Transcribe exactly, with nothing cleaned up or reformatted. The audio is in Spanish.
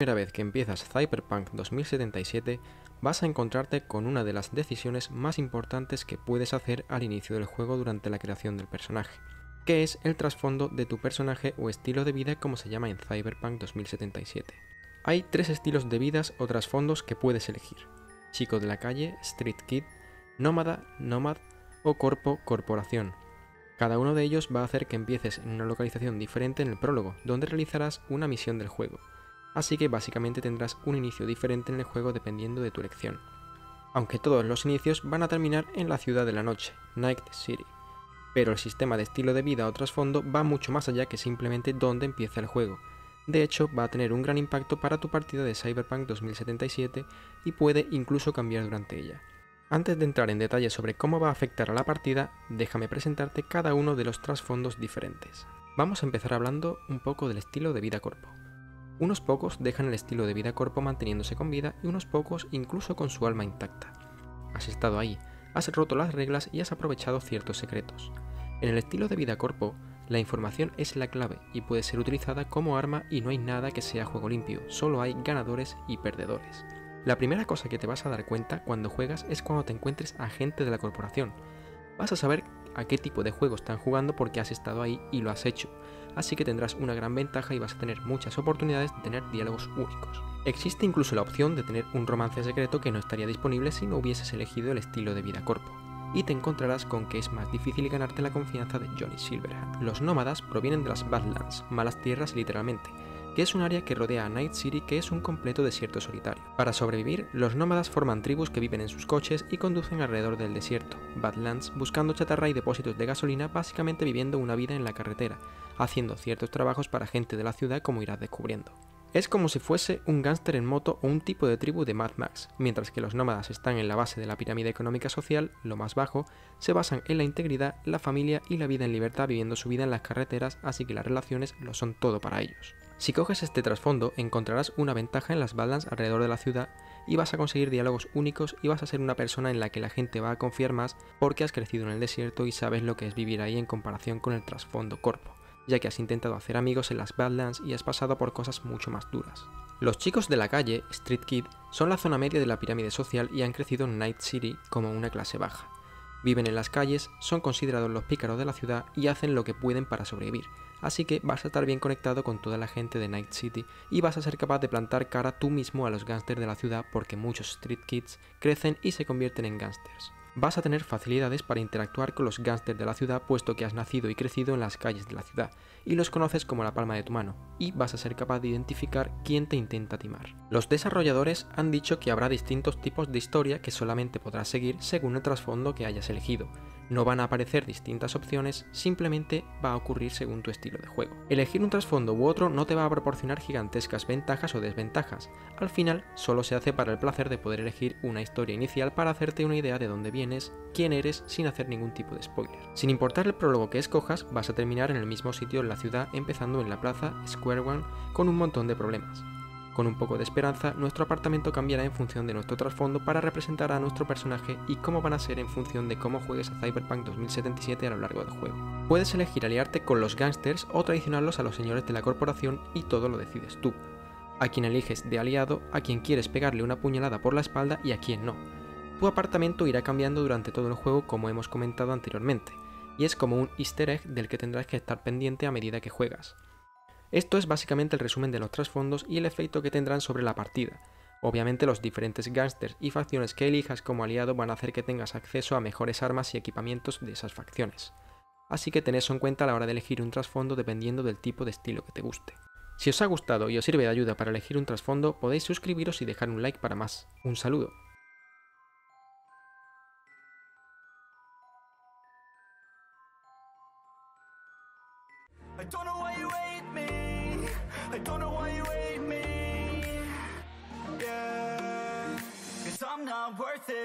primera vez que empiezas Cyberpunk dos mil setenta y siete, vas a encontrarte con una de las decisiones más importantes que puedes hacer al inicio del juego durante la creación del personaje, que es el trasfondo de tu personaje o estilo de vida como se llama en Cyberpunk dos mil setenta y siete. Hay tres estilos de vidas o trasfondos que puedes elegir: chico de la calle, street kid, nómada, nómad o corpo, corporación. Cada uno de ellos va a hacer que empieces en una localización diferente en el prólogo, donde realizarás una misión del juego. Así que básicamente tendrás un inicio diferente en el juego dependiendo de tu elección. Aunque todos los inicios van a terminar en la ciudad de la noche, Night City. Pero el sistema de estilo de vida o trasfondo va mucho más allá que simplemente dónde empieza el juego. De hecho, va a tener un gran impacto para tu partida de Cyberpunk dos mil setenta y siete y puede incluso cambiar durante ella. Antes de entrar en detalles sobre cómo va a afectar a la partida, déjame presentarte cada uno de los trasfondos diferentes. Vamos a empezar hablando un poco del estilo de vida corpo. Unos pocos dejan el estilo de vida corpo manteniéndose con vida y unos pocos incluso con su alma intacta. Has estado ahí, has roto las reglas y has aprovechado ciertos secretos. En el estilo de vida corpo, la información es la clave y puede ser utilizada como arma y no hay nada que sea juego limpio, solo hay ganadores y perdedores. La primera cosa que te vas a dar cuenta cuando juegas es cuando te encuentres a gente de la corporación. Vas a saber a qué tipo de juego están jugando porque has estado ahí y lo has hecho, así que tendrás una gran ventaja y vas a tener muchas oportunidades de tener diálogos únicos. Existe incluso la opción de tener un romance secreto que no estaría disponible si no hubieses elegido el estilo de vida corpo, y te encontrarás con que es más difícil ganarte la confianza de Johnny Silverhand. Los nómadas provienen de las Badlands, malas tierras literalmente, que es un área que rodea a Night City que es un completo desierto solitario. Para sobrevivir, los nómadas forman tribus que viven en sus coches y conducen alrededor del desierto, Badlands, buscando chatarra y depósitos de gasolina, básicamente viviendo una vida en la carretera, haciendo ciertos trabajos para gente de la ciudad como irás descubriendo. Es como si fuese un gángster en moto o un tipo de tribu de Mad Max, mientras que los nómadas están en la base de la pirámide económica social, lo más bajo, se basan en la integridad, la familia y la vida en libertad viviendo su vida en las carreteras, así que las relaciones lo son todo para ellos. Si coges este trasfondo, encontrarás una ventaja en las Badlands alrededor de la ciudad y vas a conseguir diálogos únicos y vas a ser una persona en la que la gente va a confiar más porque has crecido en el desierto y sabes lo que es vivir ahí en comparación con el trasfondo corpo, ya que has intentado hacer amigos en las Badlands y has pasado por cosas mucho más duras. Los chicos de la calle, Street Kid, son la zona media de la pirámide social y han crecido en Night City como una clase baja. Viven en las calles, son considerados los pícaros de la ciudad y hacen lo que pueden para sobrevivir, así que vas a estar bien conectado con toda la gente de Night City y vas a ser capaz de plantar cara tú mismo a los gángsters de la ciudad porque muchos Street Kids crecen y se convierten en gángsters. Vas a tener facilidades para interactuar con los gángsters de la ciudad puesto que has nacido y crecido en las calles de la ciudad y los conoces como la palma de tu mano, y vas a ser capaz de identificar quién te intenta timar. Los desarrolladores han dicho que habrá distintos tipos de historia que solamente podrás seguir según el trasfondo que hayas elegido. No van a aparecer distintas opciones, simplemente va a ocurrir según tu estilo de juego. Elegir un trasfondo u otro no te va a proporcionar gigantescas ventajas o desventajas. Al final, solo se hace para el placer de poder elegir una historia inicial para hacerte una idea de dónde vienes, quién eres, sin hacer ningún tipo de spoiler. Sin importar el prólogo que escojas, vas a terminar en el mismo sitio en la ciudad, empezando en la plaza Square One con un montón de problemas. Con un poco de esperanza, nuestro apartamento cambiará en función de nuestro trasfondo para representar a nuestro personaje y cómo van a ser en función de cómo juegues a Cyberpunk dos mil setenta y siete a lo largo del juego. Puedes elegir aliarte con los gángsters o traicionarlos a los señores de la corporación y todo lo decides tú. A quien eliges de aliado, a quien quieres pegarle una puñalada por la espalda y a quien no. Tu apartamento irá cambiando durante todo el juego como hemos comentado anteriormente, y es como un easter egg del que tendrás que estar pendiente a medida que juegas. Esto es básicamente el resumen de los trasfondos y el efecto que tendrán sobre la partida. Obviamente los diferentes gángsters y facciones que elijas como aliado van a hacer que tengas acceso a mejores armas y equipamientos de esas facciones. Así que tened eso en cuenta a la hora de elegir un trasfondo dependiendo del tipo de estilo que te guste. Si os ha gustado y os sirve de ayuda para elegir un trasfondo, podéis suscribiros y dejar un like para más. Un saludo. I don't know why you hate me, I don't know why you hate me, yeah, 'cause I'm not worth it.